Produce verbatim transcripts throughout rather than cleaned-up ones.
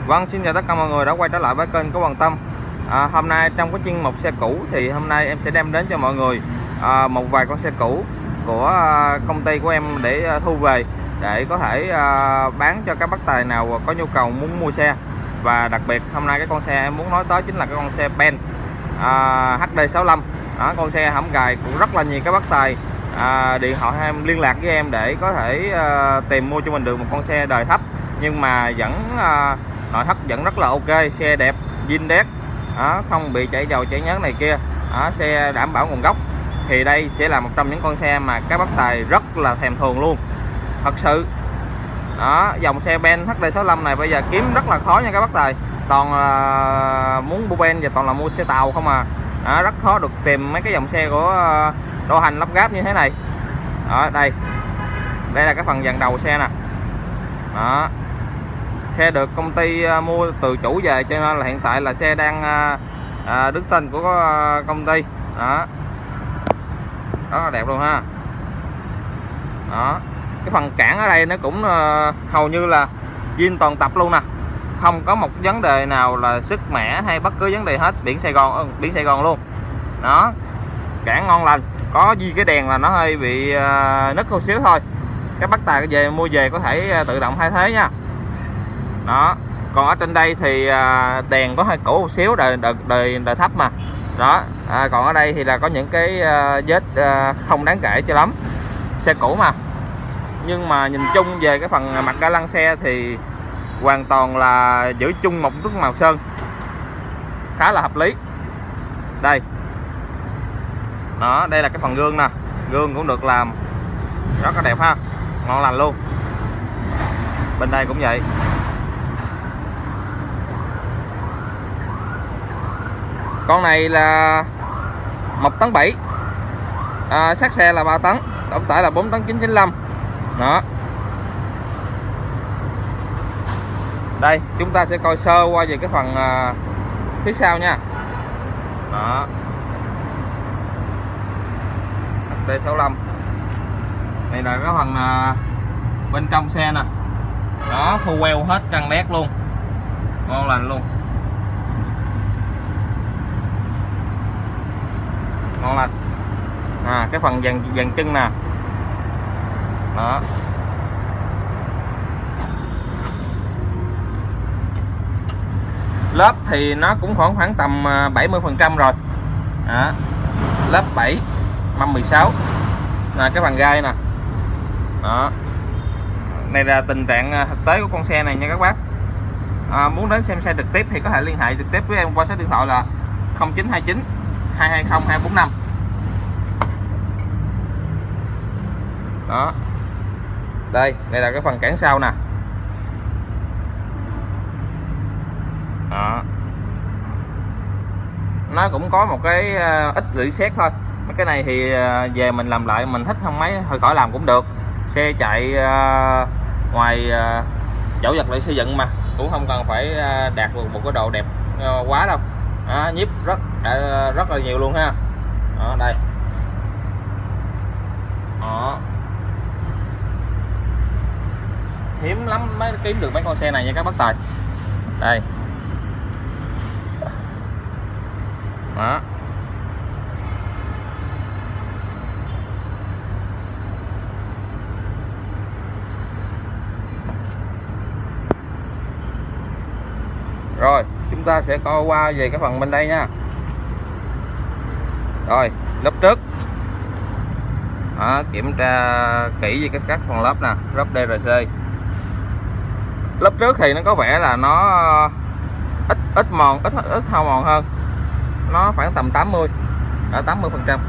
Vâng, xin chào tất cả mọi người đã quay trở lại với kênh của Hoàng Tâm. à, Hôm nay trong cái chuyên mục xe cũ thì hôm nay em sẽ đem đến cho mọi người à, một vài con xe cũ của à, công ty của em để à, thu về, để có thể à, bán cho các bác tài nào có nhu cầu muốn mua xe. Và đặc biệt hôm nay cái con xe em muốn nói tới chính là cái con xe Ben à, hát đê sáu lăm. Đó, con xe hãm gài cũng rất là nhiều các bác tài à, điện thoại em liên lạc với em để có thể à, tìm mua cho mình được một con xe đời thấp nhưng mà vẫn à, nội thất vẫn rất là ok, xe đẹp, zin đét, đó, không bị chảy dầu chảy nhớt này kia, đó, xe đảm bảo nguồn gốc. Thì đây sẽ là một trong những con xe mà các bác tài rất là thèm thuồng luôn, thật sự. Đó, dòng xe Ben hát đê sáu lăm này bây giờ kiếm rất là khó nha các bác tài, toàn là muốn mua Ben và toàn là mua xe tàu không à. Đó, rất khó được tìm mấy cái dòng xe của đô hành lắp ráp như thế này. Đó, đây đây là cái phần dàn đầu xe nè. Đó, xe được công ty mua từ chủ về cho nên là hiện tại là xe đang à, đứng tên của công ty. Đó, đó là đẹp luôn ha. Đó, cái phần cản ở đây nó cũng uh, hầu như là zin toàn tập luôn nè, không có một vấn đề nào là sức mẻ hay bất cứ vấn đề hết. Biển Sài Gòn, uh, biển Sài Gòn luôn. Đó, cản ngon lành, có gì cái đèn là nó hơi bị uh, nứt một xíu thôi, các bác tài về mua về có thể uh, tự động thay thế nha. Đó, còn ở trên đây thì uh, đèn có hơi cũ một xíu, đời đời đời, đời thấp mà. Đó, à, còn ở đây thì là có những cái uh, vết uh, không đáng kể cho lắm, xe cũ mà. Nhưng mà nhìn chung về cái phần mặt ga lăng xe thì hoàn toàn là giữ chung một nước màu sơn khá là hợp lý. Đây, đó, đây là cái phần gương nè, gương cũng được làm rất là đẹp ha, ngon lành luôn. Bên đây cũng vậy. Con này là một tấn bảy, à, xác xe là ba tấn, tổng tải là bốn tấn chín trăm chín mươi lăm. Đó, đây chúng ta sẽ coi sơ qua về cái phần uh, phía sau nha. Đó, hát đê sáu lăm này là cái phần uh, bên trong xe nè. Đó, full well hết căng đét luôn, ngon lành luôn, ngon lành. À, cái phần dàn dàn chân nè. Đó, lớp thì nó cũng khoảng khoảng tầm bảy mươi phần trăm rồi. Đó, lớp bảy mâm mười sáu là cái phần gai nè. Đó, này là tình trạng thực tế của con xe này nha các bác. À, muốn đến xem xe trực tiếp thì có thể liên hệ trực tiếp với em qua số điện thoại là không chín hai chín hai hai không hai bốn năm. Đó, đây đây là cái phần cản sau nè. Đó, nó cũng có một cái uh, ít rỉ sét thôi. Mấy cái này thì uh, về mình làm lại, mình thích không mấy hơi khỏi làm cũng được. Xe chạy uh, ngoài uh, chỗ vật liệu xây dựng mà cũng không cần phải uh, đạt được một cái độ đẹp uh, quá đâu. Đó, nhíp rất uh, rất là nhiều luôn ha. Đó, đây. Đó, hiếm lắm mới kiếm được mấy con xe này nha các bác tài. Đây. Đó, rồi chúng ta sẽ coi qua về cái phần bên đây nha. Rồi, lớp trước. Đó, kiểm tra kỹ về các các phần lớp nè, lớp đê rờ xê. Lớp trước thì nó có vẻ là nó ít ít mòn, ít ít hao mòn hơn, nó khoảng tầm tám mươi, ở tám mươi phần trăm.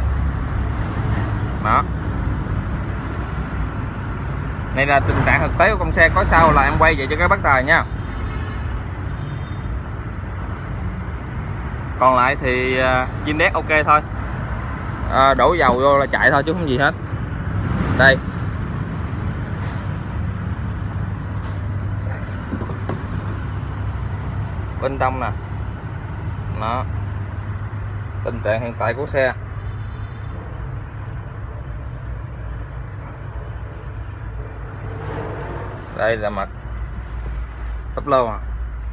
Đó, này là tình trạng thực tế của con xe. Có sao là em quay vậy cho các bác tài nha. Còn lại thì zin đét ok thôi, à, đổ dầu vô là chạy thôi chứ không gì hết. Đây, bên trong nè. Đó, tình trạng hiện tại của xe. Đây là mặt tắp lô à.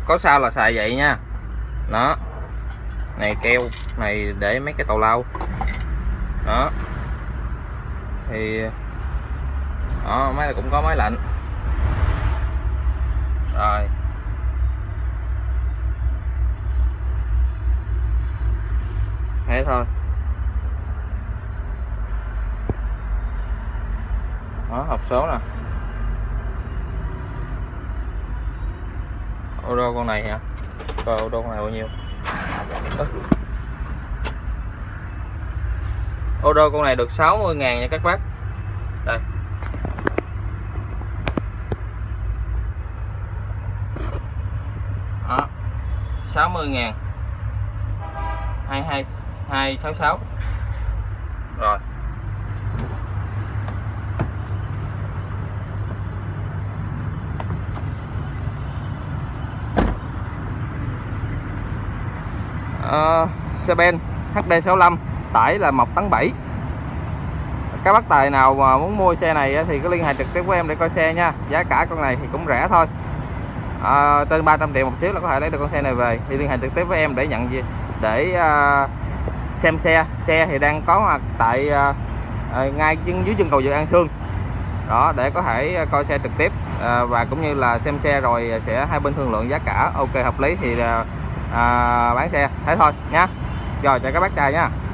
có sao là xài vậy nha. Đó, này keo này để mấy cái tàu lao đó, thì đó máy này cũng có máy lạnh rồi. Thế thôi. Đó, hộp số nè. Ô đô con này hả? Coi ô đô con này bao nhiêu? Ô đô con này được sáu mươi ngàn nha các bác. Đây. Đó. sáu mươi ngàn. hai hai hai sáu sáu. Rồi. Uh, xe Ben hát đê sáu lăm, tải là một tấn bảy. Các bác tài nào mà muốn mua xe này thì cứ liên hệ trực tiếp với em để coi xe nha. Giá cả con này thì cũng rẻ thôi, à, trên ba trăm triệu một xíu là có thể lấy được con xe này về. Thì liên hệ trực tiếp với em để nhận gì để uh, xem xe. Xe thì đang có mặt tại uh, uh, ngay dưới chân cầu Dự An Sương đó, để có thể coi xe trực tiếp uh, và cũng như là xem xe rồi sẽ hai bên thương lượng giá cả ok hợp lý thì uh, À, bán xe. Thế thôi nha. Rồi chào các bác trai nha.